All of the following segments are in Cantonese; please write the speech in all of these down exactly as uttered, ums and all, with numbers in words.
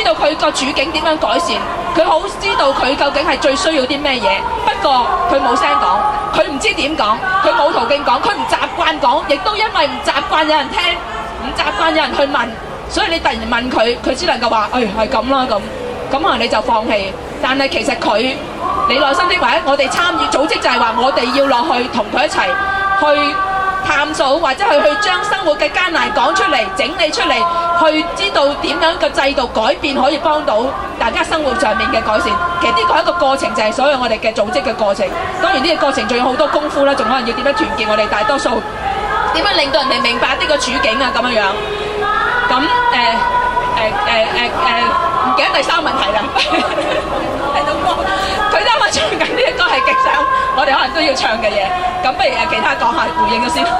道佢個處境點樣改善，佢好知道佢究竟係最需要啲咩嘢。不過佢冇聲講，佢唔知點講，佢冇途徑講，佢唔習慣講，亦都因為唔習慣有人聽，唔習慣有人去問，所以你突然問佢，佢只能夠話：誒係咁啦咁，咁可能你就放棄。但係其實佢，你內心的或者我哋參與組織就係話，我哋要落去同佢一齊去探索，或者係去將生活嘅艱難講出嚟、整理出嚟，去知道點樣個制度改變可以幫到大家生活上面嘅改善。其實呢個係一個過程，就係所有我哋嘅組織嘅過程。當然呢個過程仲有好多功夫啦，仲可能要點樣團結我哋大多數，點樣令到人哋明白呢個處境啊咁樣樣。咁誒誒誒誒誒，唔記得第三個問題啦。睇到歌，佢啱啱唱緊呢一個係極想，我哋可能都要唱嘅嘢。咁不如誒其他講下回應咗先。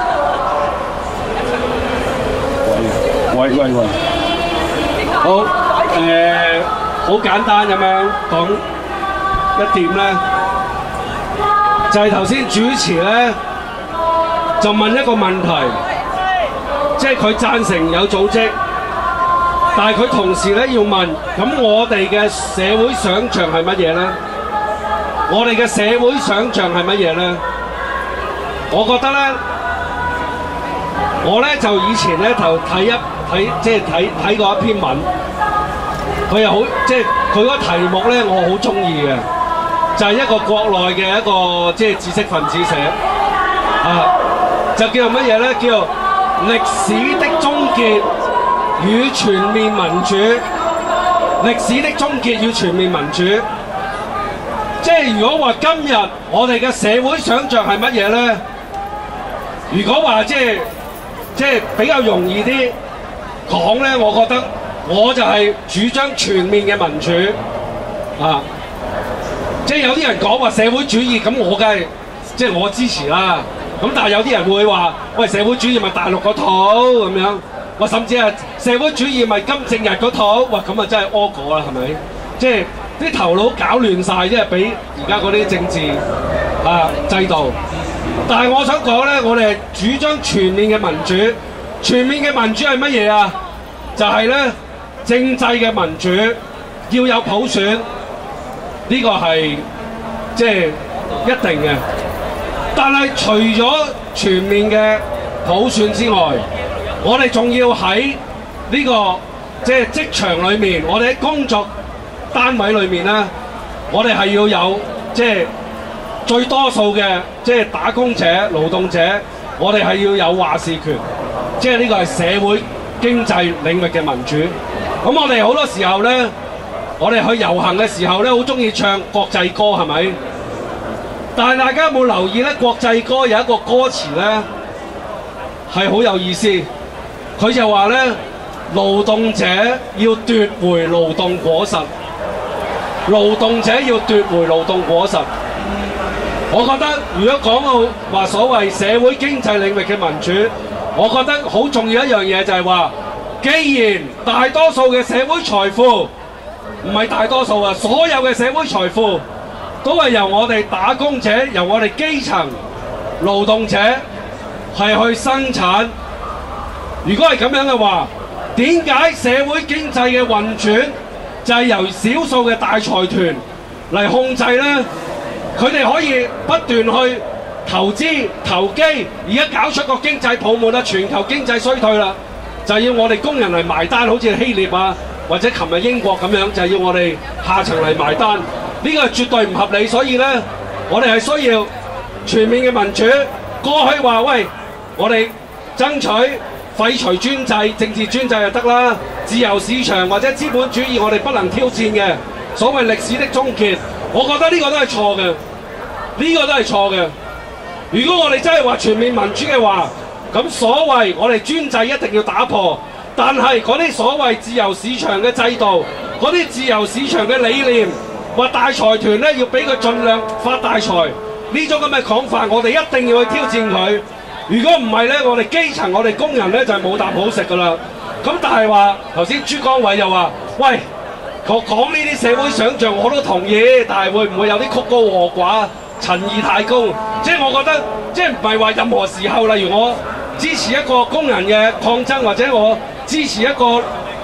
喂喂喂，好誒，好簡單咁樣講一點咧，就係頭先主持咧就問一個問題，即係佢贊成有組織。但係佢同時咧要問，咁我哋嘅社會想像係乜嘢咧？我哋嘅社會想像係乜嘢咧？我覺得咧，我咧就以前咧就睇一睇，即係睇睇過一篇文，佢又好，即係佢嗰個題目咧，我好中意嘅，就係一個國內嘅一個即係知識分子寫，啊，就叫做乜嘢咧？叫做歷史的終結與全面民主，歷史的終結與全面民主。即係如果話今日我哋嘅社會想像係乜嘢咧？如果話即係即係比較容易啲講咧，我覺得我就係主張全面嘅民主啊！即係有啲人講話社會主義，咁我梗係即係我支持啦。咁但係有啲人會話：喂，社會主義咪大陸嗰套咁樣。哇！甚至係社會主義咪金正日嗰套，哇！咁啊真係屙果啦，係咪？即係啲頭腦搞亂晒，即係俾而家嗰啲政治啊制度。但係我想講咧，我哋係主張全面嘅民主。全面嘅民主係乜嘢啊？就係咧政制嘅民主，要有普選，呢個係即係一定嘅。但係除咗全面嘅普選之外，我哋仲要喺呢個即係職場裏面，我哋喺工作單位裏面咧，我哋係要有即係最多數嘅即係打工者、勞動者，我哋係要有話事權，即係呢個係社會經濟領域嘅民主。咁我哋好多時候咧，我哋去遊行嘅時候咧，好中意唱國際歌，係咪？但係大家有冇留意咧？國際歌有一個歌詞咧係好有意思。佢就話咧，勞動者要奪回勞動果實，勞動者要奪回勞動果實。我覺得如果講到話所謂社會經濟領域嘅民主，我覺得好重要一樣嘢就係話，既然大多數嘅社會財富唔係大多數啊，所有嘅社會財富都係由我哋打工者、由我哋基層勞動者係去生產。如果係咁樣嘅話，點解社會經濟嘅運轉就係由少數嘅大財團嚟控制呢？佢哋可以不斷去投資投機，而家搞出個經濟泡沫啦，全球經濟衰退啦，就要我哋工人嚟埋單，好似希臘啊或者琴日英國咁樣，就係要我哋下層嚟埋單。呢個係絕對唔合理，所以呢，我哋係需要全面嘅民主。過去話喂，我哋爭取廢除專制、政治專制就得啦，自由市場或者資本主義我哋不能挑戰嘅。所謂歷史的終結，我覺得呢個都係錯嘅，呢個都係錯嘅。如果我哋真係話全面民主嘅話，咁所謂我哋專制一定要打破，但係嗰啲所謂自由市場嘅制度，嗰啲自由市場嘅理念，話大財團咧要俾佢盡量發大財，呢種咁嘅講法，我哋一定要去挑戰佢。如果唔係咧，我哋基層、我哋工人咧就係冇啖好食噶啦。咁但係話頭先朱江偉又話：喂，我講呢啲社會想像我都同意，但係會唔會有啲曲高和寡、陳義太高？即係我覺得，即係唔係話任何時候，例如我支持一個工人嘅抗爭，或者我支持一個即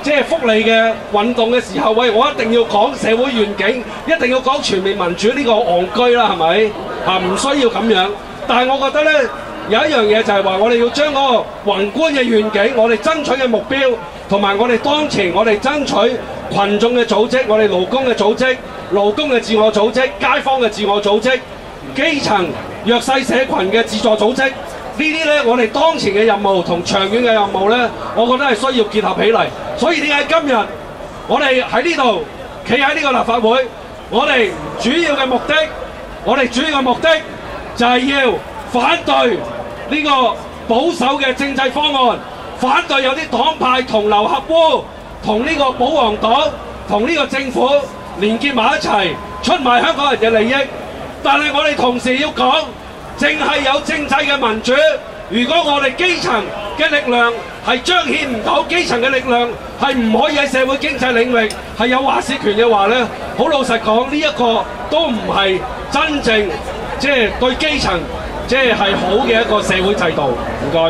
即係福利嘅運動嘅時候，喂，我一定要講社會願景，一定要講全面民主呢個戇居啦，係咪？啊，唔需要咁樣。但係我覺得咧，有一樣嘢就係話，我哋要將嗰個宏觀嘅願景，我哋爭取嘅目標，同埋我哋當前我哋爭取群眾嘅組織，我哋勞工嘅組織、勞工嘅自我組織、街坊嘅自我組織、基層弱勢社群嘅自助組織。呢啲咧，我哋當前嘅任務同長遠嘅任務咧，我覺得係需要結合起嚟。所以點解今日我哋喺呢度企喺呢個立法會，我哋主要嘅目的，我哋主要嘅目的就係要反對呢個保守嘅政制方案，反對有啲黨派同流合污，同呢個保皇黨同呢個政府連結埋一齊，出賣香港人嘅利益。但係我哋同時要講，淨係有政制嘅民主，如果我哋基層嘅力量係彰顯唔到，基層嘅力量係唔可以喺社會經濟領域係有話事權嘅話咧，好老實講，呢一個都唔係真正即係對基層即係係好嘅一個社會制度。唔該。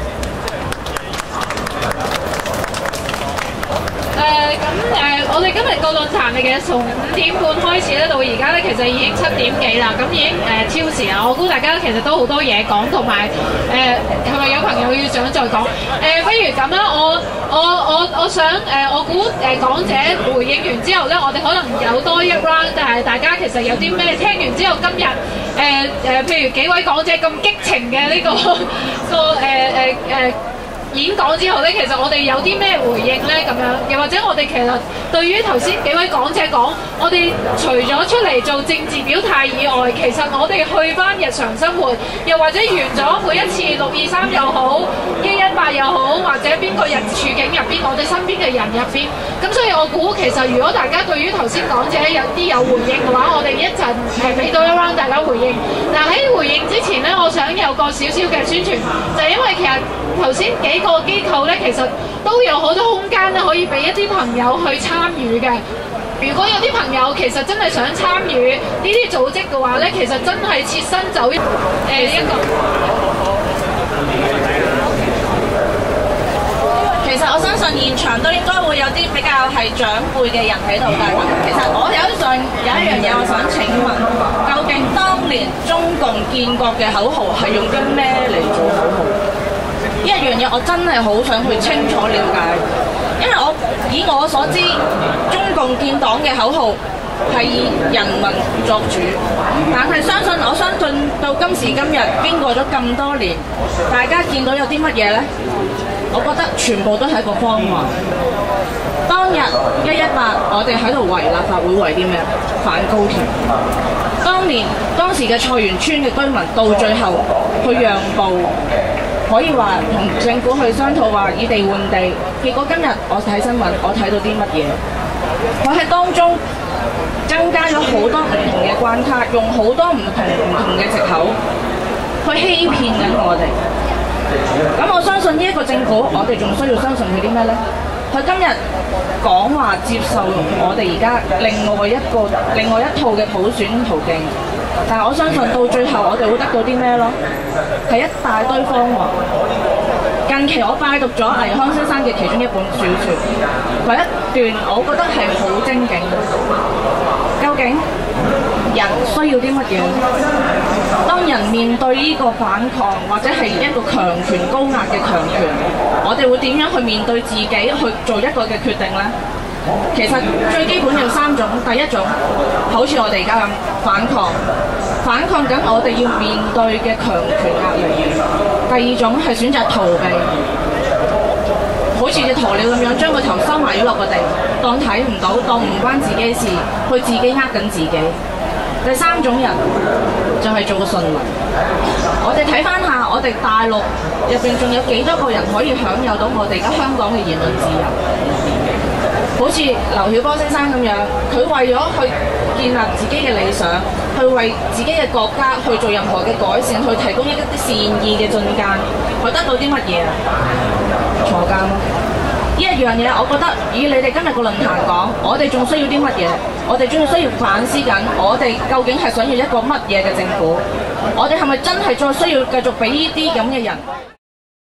誒咁誒，我哋今日個論壇其實從五點半開始咧，到而家咧，其實已經七點幾啦，咁已經誒、呃、超時啦。我估大家其實都好多嘢講，同埋誒係咪有朋友要想再講？誒、呃，不如咁啦，我我我我想誒、呃，我估誒講者回應完之後咧，我哋可能有多一 round， 但係大家其實有啲咩聽完之後，今日誒誒，譬如幾位講者咁激情嘅呢、這個個誒誒誒。呃呃演講之後咧，其實我哋有啲咩回應咧？咁樣又或者我哋其實對於頭先幾位講者講，我哋除咗出嚟做政治表態以外，其實我哋去翻日常生活，又或者完咗每一次六二三又好，一一八又好，或者邊個人處境入邊，我哋身邊嘅人入邊，咁所以我估其實如果大家對於頭先講者有啲有回應嘅話，我哋一陣係俾到一 round 大家回應。嗱喺回應之前咧，我想有個少少嘅宣傳，就係因為其實頭先幾個機構咧，其實都有好多空間咧，可以俾一啲朋友去參與嘅。如果有啲朋友其實真係想參與呢啲組織嘅話咧，其實真係設身走誒、呃、一個。 其實我相信現場都應該會有啲比較係長輩嘅人喺度㗎。其實我有一上有一樣嘢，我想請問，究竟當年中共建國嘅口號係用啲咩嚟做口號？呢一樣嘢我真係好想去清楚了解，因為我以我所知，中共建黨嘅口號係以人民作主，但係相信我相信到今時今日經過咗咁多年，大家見到有啲乜嘢呢？我覺得全部都係一個謊話。當日一一八，我哋喺度圍立法會圍啲咩？反高鐵。當年當時嘅菜園村嘅居民到最後去讓步。可以話同政府去商討話以地換地，結果今日我睇新聞，我睇到啲乜嘢？佢喺當中增加咗好多唔同嘅關卡，用好多唔同唔同嘅藉口去欺騙緊我哋。咁我相信呢一個政府，我哋仲需要相信佢啲咩呢？佢今日講話接受我哋而家另外一個另外一套嘅普選途徑。但係我相信到最後我哋會得到啲咩咯？係一大堆謊話。近期我拜讀咗倪匡先生嘅其中一本小説，嗰一段我覺得係好精警。究竟人需要啲乜嘢？當人面對呢個反抗或者係一個強權高壓嘅強權，我哋會點樣去面對自己去做一個嘅決定呢？其實最基本有三種，第一種好似我哋而家咁反抗，反抗緊我哋要面對嘅強權壓力；第二種係選擇逃避，好似隻鴕鳥咁樣將個頭收埋咗落個地，當睇唔到，當唔關自己事，去自己呃緊自己。第三種人就係做個順民。我哋睇翻下，我哋大陸入邊仲有幾多個人可以享有到我哋而家香港嘅言論自由？好似劉曉波先生咁樣，佢為咗去建立自己嘅理想，去為自己嘅國家去做任何嘅改善，去提供一啲善意嘅進諫，佢得到啲乜嘢啊？坐監咯！呢一樣嘢，我覺得以你哋今日個論壇講，我哋仲需要啲乜嘢？我哋仲要需要反思緊，我哋究竟係想要一個乜嘢嘅政府？我哋係咪真係再需要繼續俾呢啲咁嘅人？